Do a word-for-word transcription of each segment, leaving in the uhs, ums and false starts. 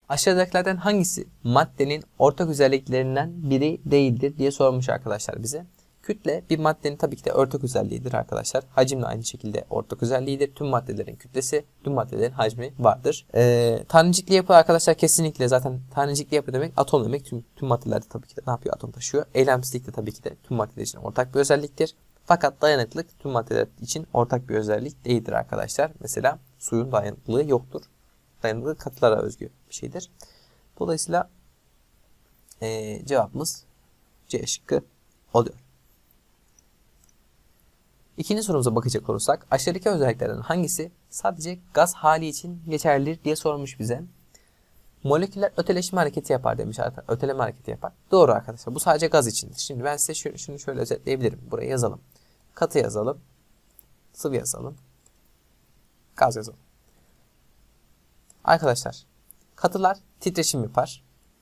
Aşağıdakilerden hangisi maddenin ortak özelliklerinden biri değildir diye sormuş arkadaşlar bize. Kütle bir maddenin tabii ki de ortak özelliğidir arkadaşlar. Hacim de aynı şekilde ortak özelliğidir. Tüm maddelerin kütlesi, tüm maddelerin hacmi vardır. Ee, tanecikli yapı arkadaşlar kesinlikle zaten tanecikli yapı demek atom demek. Tüm, tüm maddelerde tabii ki de ne yapıyor? Atom taşıyor. Eylemsizlik de tabii ki de tüm maddeler için ortak bir özelliktir. Fakat dayanıklılık tüm maddeler için ortak bir özellik değildir arkadaşlar. Mesela suyun dayanıklılığı yoktur. Dayanıklılık katılara özgü bir şeydir. Dolayısıyla ee, cevabımız C şıkkı oluyor. İkinci sorumuza bakacak olursak aşağıdaki özelliklerden hangisi sadece gaz hali için geçerlidir diye sormuş bize. Moleküller öteleşme hareketi yapar demiş arkadaşlar. Öteleme hareketi yapar. Doğru arkadaşlar. Bu sadece gaz içindir. Şimdi ben size şunu, şunu şöyle özetleyebilirim. Buraya yazalım. Katı yazalım. Sıvı yazalım. Gaz yazalım. Arkadaşlar katılar titreşim yapar.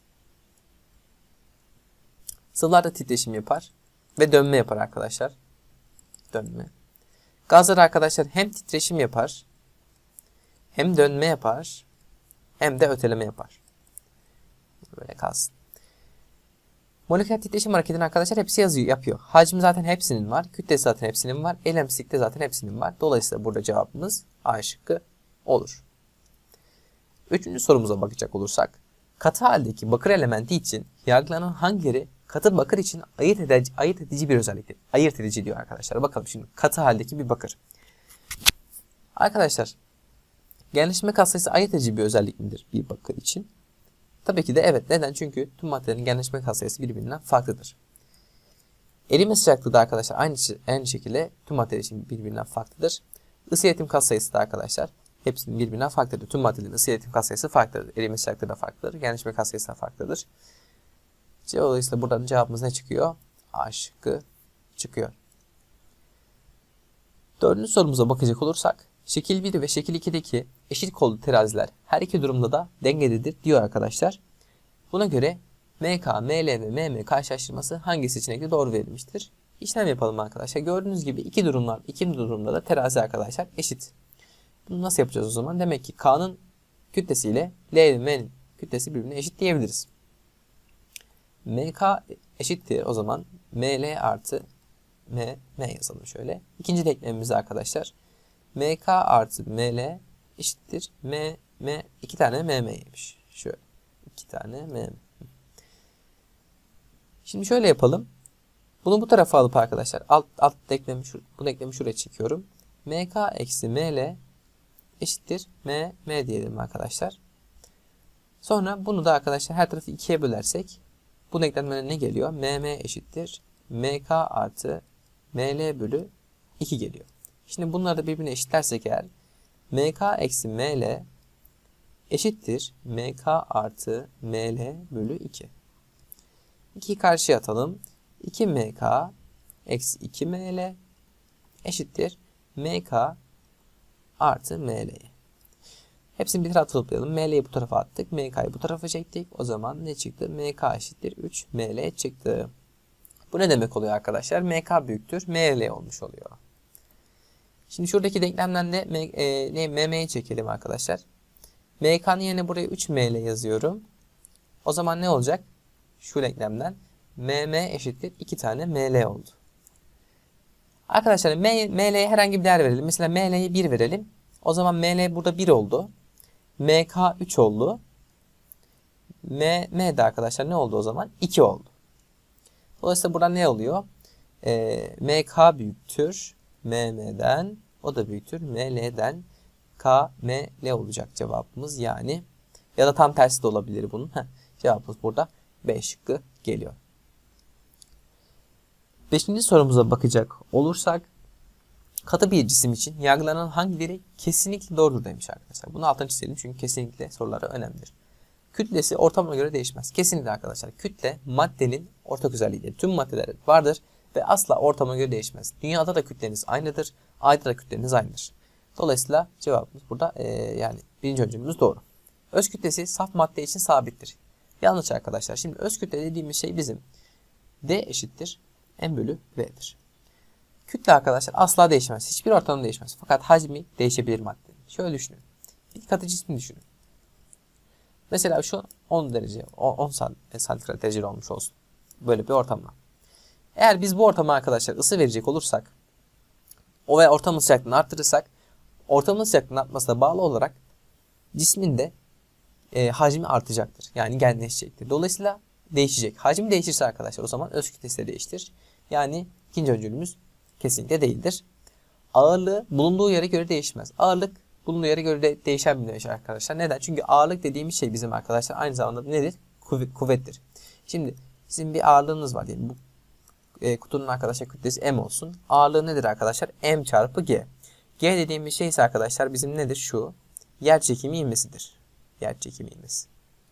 Sıvılar da titreşim yapar. Ve dönme yapar arkadaşlar. Dönme. Gazlar arkadaşlar hem titreşim yapar, hem dönme yapar, hem de öteleme yapar. Böyle kalsın. Moleküler titreşim hareketini arkadaşlar hepsi yazıyor, yapıyor. Hacmi zaten hepsinin var. Kütlesi zaten hepsinin var. Eylemsizlik de zaten hepsinin var. Dolayısıyla burada cevabımız A şıkkı olur. Üçüncü sorumuza bakacak olursak, katı haldeki bakır elementi için yargılanan hangileri katı bakır için ayırt edici, ayırt edici bir özelliktir? Ayırt edici diyor arkadaşlar. Bakalım şimdi katı haldeki bir bakır. Arkadaşlar genleşme katsayısı ayırt edici bir özellik midir bir bakır için? Tabii ki de evet. Neden? Çünkü tüm maddelerin genleşme katsayısı birbirinden farklıdır. Erime sıcaklığı da arkadaşlar aynı, aynı şekilde tüm maddeler için birbirinden farklıdır. Isı iletim katsayısı da arkadaşlar hepsinin birbirinden farklıdır. Tüm maddelerin ısı iletim katsayısı farklıdır. Erime sıcaklığı da farklıdır. Genleşme katsayısı da farklıdır. Dolayısıyla buradan cevabımız ne çıkıyor? A şıkkı çıkıyor. Dördüncü sorumuza bakacak olursak, şekil bir ve şekil ikideki eşit kollu teraziler her iki durumda da dengededir diyor arkadaşlar. Buna göre M K, M L ve M M karşılaştırması hangi seçenekte doğru verilmiştir? İşlem yapalım arkadaşlar. Gördüğünüz gibi iki durumlar, iki durumda da terazi arkadaşlar eşit. Bunu nasıl yapacağız o zaman? Demek ki K'nın kütlesiyle L ve M'nin kütlesi birbirine eşit diyebiliriz. M K eşittir o zaman M L artı M, M yazalım şöyle. İkinci denklemimiz arkadaşlar. M K artı M L eşittir M, M, iki tane M M'ymiş. Şöyle. iki tane M M. Şimdi şöyle yapalım. Bunu bu tarafa alıp arkadaşlar alt, alt denklemi, şu, bu denklemi şuraya çekiyorum. M K eksi M L eşittir M, M diyelim arkadaşlar. Sonra bunu da arkadaşlar her tarafı ikiye bölersek bu denklemden ne geliyor? M M eşittir M K artı M L bölü iki geliyor. Şimdi bunları da birbirine eşitlersek eğer M K eksi M L eşittir M K artı M L bölü iki. ikiyi karşıya atalım. iki M K eksi iki M L eşittir M K artı M L. Hepsini bir tarafa toplayalım. M L'yi bu tarafa attık. M K'yı bu tarafa çektik. O zaman ne çıktı? M K eşittir üç M L çıktı. Bu ne demek oluyor arkadaşlar? M K büyüktür M L olmuş oluyor. Şimdi şuradaki denklemden de M M'yi çekelim arkadaşlar. M K'nın yerine buraya üç M L yazıyorum. O zaman ne olacak? Şu denklemden M M eşittir iki tane M L oldu. Arkadaşlar M L'ye herhangi bir değer verelim. Mesela M L'ye bir verelim. O zaman M L burada bir oldu. M K üç oldu. M, M de arkadaşlar ne oldu o zaman? iki oldu. Dolayısıyla burada ne oluyor? E, M K büyüktür M M'den. O da büyüktür M L'den. K, M, L olacak cevabımız yani. Ya da tam tersi de olabilir bunun. Heh, cevabımız burada B şıkkı geliyor. Beşinci sorumuza bakacak olursak, katı bir cisim için yargılanan hangileri kesinlikle doğrudur demiş arkadaşlar. Bunu altını çizelim çünkü kesinlikle soruları önemlidir. Kütlesi ortamına göre değişmez. Kesinlikle arkadaşlar kütle maddenin ortak özelliğidir. Tüm maddeler vardır ve asla ortama göre değişmez. Dünyada da kütleniz aynıdır. Ayda da kütleniz aynıdır. Dolayısıyla cevabımız burada e, yani birinci öncülümüz doğru. Öz kütlesi saf madde için sabittir. Yanlış arkadaşlar. Şimdi öz kütle dediğimiz şey bizim D eşittir M bölü V'dir. Kütle arkadaşlar asla değişmez. Hiçbir ortamda değişmez. Fakat hacmi değişebilir maddenin. Şöyle düşünün. Bir katı cismi düşünün. Mesela şu on derece, on santigrat dereceli olmuş olsun. Böyle bir ortamda. Eğer biz bu ortama arkadaşlar ısı verecek olursak, o ve ortamın sıcaklığını arttırırsak, ortamın sıcaklığının artmasına bağlı olarak cismin de e, hacmi artacaktır. Yani genleşecektir. Dolayısıyla değişecek. Hacim değişirse arkadaşlar o zaman öz kütlesi de değiştir. Yani ikinci öncülümüz kesinlikle değildir. Ağırlığı bulunduğu yere göre değişmez. Ağırlık bulunduğu yere göre de değişen bir şey arkadaşlar. Neden? Çünkü ağırlık dediğimiz şey bizim arkadaşlar aynı zamanda nedir? Kuvvet, kuvvettir. Şimdi sizin bir ağırlığınız var diyelim. Bu e, kutunun arkadaşlar kütlesi M olsun. Ağırlığı nedir arkadaşlar? M çarpı G. G dediğimiz şey ise arkadaşlar bizim nedir? Şu. Yer çekimi ivmesidir. Yer çekimi ivmesi.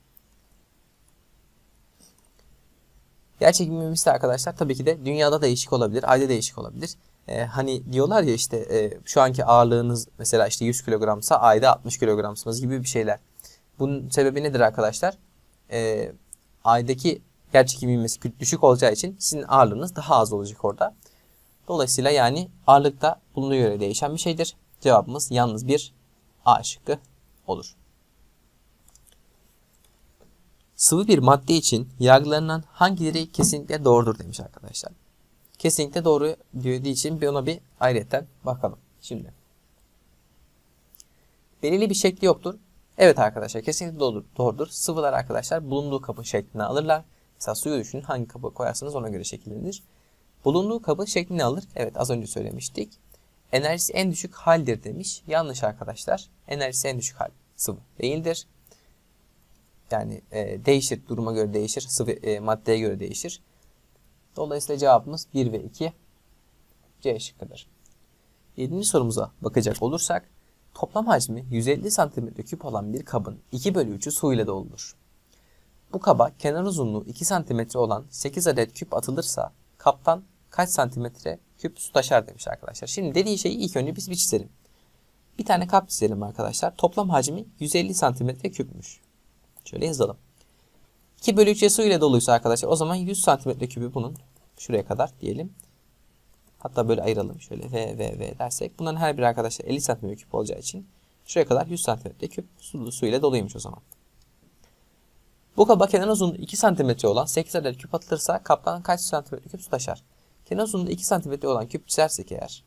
Yer çekimi ivmesi arkadaşlar tabii ki de dünyada değişik olabilir. Ayda değişik olabilir. Ee, hani diyorlar ya işte e, şu anki ağırlığınız mesela işte yüz kilogramsa ayda altmış kilogramsınız gibi bir şeyler. Bunun sebebi nedir arkadaşlar? Ee, aydaki yer çekimi ivmesi düşük olacağı için sizin ağırlığınız daha az olacak orada. Dolayısıyla yani ağırlıkta bulunduğu göre değişen bir şeydir. Cevabımız yalnız bir A şıkkı olur. Sıvı bir madde için yargılanan hangileri kesinlikle doğrudur demiş arkadaşlar. Kesinlikle doğru dediği için bir ona bir ayrıyetten bakalım. Şimdi. Belirli bir şekli yoktur. Evet arkadaşlar kesinlikle doğrudur. doğrudur. Sıvılar arkadaşlar bulunduğu kabın şeklini alırlar. Mesela suyu düşünün, hangi kabı koyarsanız ona göre şekillenir. Bulunduğu kabın şeklini alır. Evet az önce söylemiştik. Enerjisi en düşük haldir demiş. Yanlış arkadaşlar. Enerjisi en düşük hal sıvı değildir. Yani e, değişir. Duruma göre değişir. Sıvı e, maddeye göre değişir. Dolayısıyla cevabımız bir ve iki C şıkkıdır. yedinci sorumuza bakacak olursak toplam hacmi yüz elli santimetre küp olan bir kabın iki bölü üçü su ile doldur. Bu kaba kenar uzunluğu iki santimetre olan sekiz adet küp atılırsa kaptan kaç santimetre küp su taşar demiş arkadaşlar. Şimdi dediği şeyi ilk önce biz bir çizelim. Bir tane kap çizelim arkadaşlar. Toplam hacmi yüz elli santimetre küpmüş. Şöyle yazalım. iki bölü üç su ile doluysa arkadaşlar o zaman yüz santimetre kübü bunun şuraya kadar diyelim. Hatta böyle ayıralım şöyle V V V dersek. Bunların her biri arkadaşlar elli santimetre küp olacağı için şuraya kadar yüz santimetre küp su, su ile doluymuş o zaman. Bu kaba kenar uzunluğu iki santimetre olan sekiz adet küp atılırsa kaptan kaç santimetre küp su taşar? Kenar uzunluğu iki santimetre olan küp çizersek eğer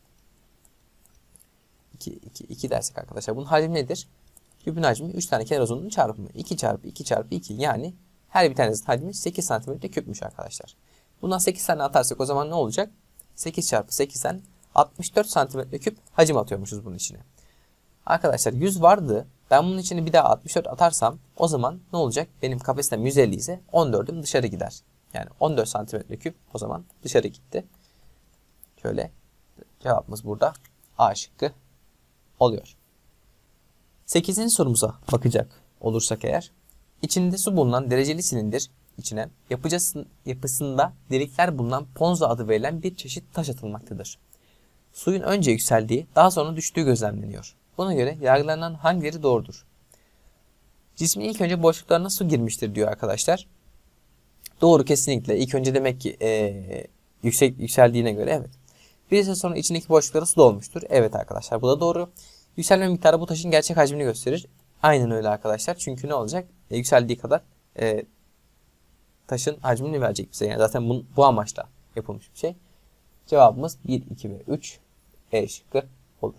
iki, iki, iki dersek arkadaşlar bunun hacmi nedir? Küpün hacmi üç tane kenar uzunluğunun çarpımı. iki çarpı iki çarpı iki yani her bir tanesinin hacmi sekiz santimetre küpmüş arkadaşlar. Bundan sekiz tane atarsak o zaman ne olacak? sekiz çarpı sekizden altmış dört santimetre küp hacim atıyormuşuz bunun içine. Arkadaşlar yüz vardı. Ben bunun içine bir daha altmış dört atarsam o zaman ne olacak? Benim kapasitem yüz elli ise on dördüm dışarı gider. Yani on dört santimetre küp o zaman dışarı gitti. Şöyle cevabımız burada A şıkkı oluyor. sekizinci sorumuza bakacak olursak eğer. İçinde su bulunan dereceli silindir içine yapıcısın, yapısında delikler bulunan ponza adı verilen bir çeşit taş atılmaktadır. Suyun önce yükseldiği daha sonra düştüğü gözlemleniyor. Buna göre yargılanan hangileri doğrudur? Cismin ilk önce boşluklarına su girmiştir diyor arkadaşlar. Doğru kesinlikle. İlk önce demek ki ee, yüksek yükseldiğine göre evet. Bir süre sonra içindeki boşluklara su dolmuştur. Evet arkadaşlar bu da doğru. Yükselme miktarı bu taşın gerçek hacmini gösterir. Aynen öyle arkadaşlar. Çünkü ne olacak? E, yükseldiği kadar e, taşın hacmini verecek bize. Yani zaten bu, bu amaçla yapılmış bir şey. Cevabımız bir, iki ve üç E şıkkı olur.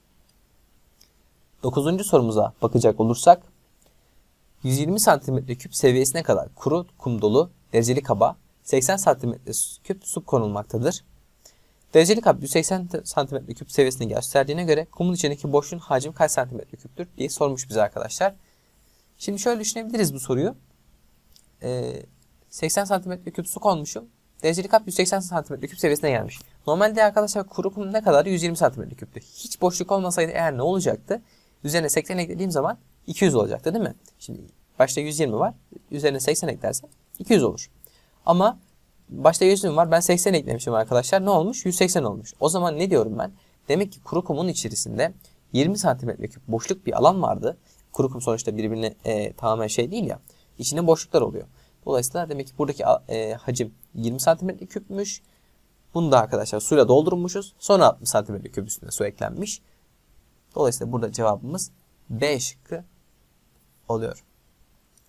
dokuzuncu sorumuza bakacak olursak yüz yirmi santimetre küp seviyesine kadar kuru kum dolu dereceli kaba seksen santimetre küp su konulmaktadır. Dereceli kap yüz seksen santimetre küp seviyesini gösterdiğine göre kumun içindeki boşluğun hacmi kaç santimetre küptür diye sormuş bize arkadaşlar. Şimdi şöyle düşünebiliriz bu soruyu. Ee, seksen santimetre küp su konmuşum. Dereceli kap yüz seksen santimetre küp seviyesine gelmiş. Normalde arkadaşlar kuru kum ne kadar? yüz yirmi santimetre küptü. Hiç boşluk olmasaydı eğer ne olacaktı? Üzerine seksen eklediğim zaman iki yüz olacaktı değil mi? Şimdi başta yüz yirmi var. Üzerine seksen eklersem iki yüz olur. Ama başta yüz yirmi var. Ben seksen eklemişim arkadaşlar. Ne olmuş? yüz seksen olmuş. O zaman ne diyorum ben? Demek ki kuru kumun içerisinde yirmi santimetre küp boşluk bir alan vardı. Kuru kum sonuçta birbirine e, tamamen şey değil ya. İçinde boşluklar oluyor. Dolayısıyla demek ki buradaki e, hacim yirmi santimetre küpmüş. Bunu da arkadaşlar suyla doldurmuşuz. Sonra altmış santimetre küp üstüne su eklenmiş. Dolayısıyla burada cevabımız B şıkkı oluyor.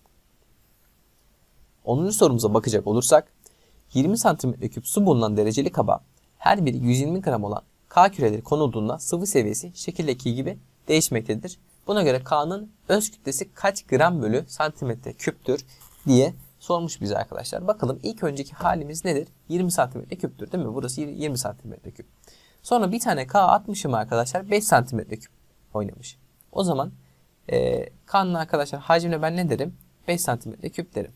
onuncu sorumuza bakacak olursak yirmi santimetre küp su bulunan dereceli kaba her biri yüz yirmi gram olan K küreleri konulduğunda sıvı seviyesi şekildeki gibi değişmektedir. Buna göre K'nın öz kütlesi kaç gram bölü santimetre küptür diye sormuş bize arkadaşlar. Bakalım ilk önceki halimiz nedir? yirmi santimetre küptür değil mi? Burası yirmi santimetre küp. Sonra bir tane K atmışım arkadaşlar, beş santimetre küp oynamış. O zaman e, K'nın arkadaşlar hacmine ben ne derim? beş santimetre küp derim.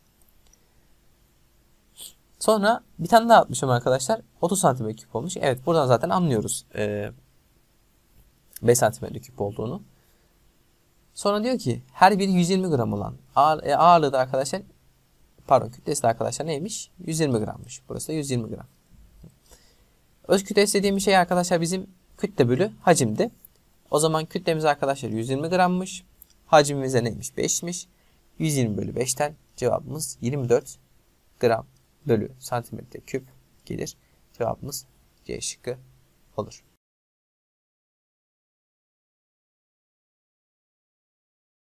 Sonra bir tane daha atmışım arkadaşlar. otuz santimetre küp olmuş. Evet, buradan zaten anlıyoruz e, beş santimetre küp olduğunu. Sonra diyor ki her biri yüz yirmi gram olan ağır, e, ağırlığı da arkadaşlar, pardon kütlesi de arkadaşlar neymiş? yüz yirmi grammış. Burası da yüz yirmi gram. Öz kütlesi dediğim şey arkadaşlar bizim kütle bölü hacimdi. O zaman kütlemiz arkadaşlar yüz yirmi grammış. Hacmimiz de neymiş? beşmiş. yüz yirmi bölü beşten cevabımız yirmi dört gram bölü santimetre küp gelir. Cevabımız C şıkkı olur.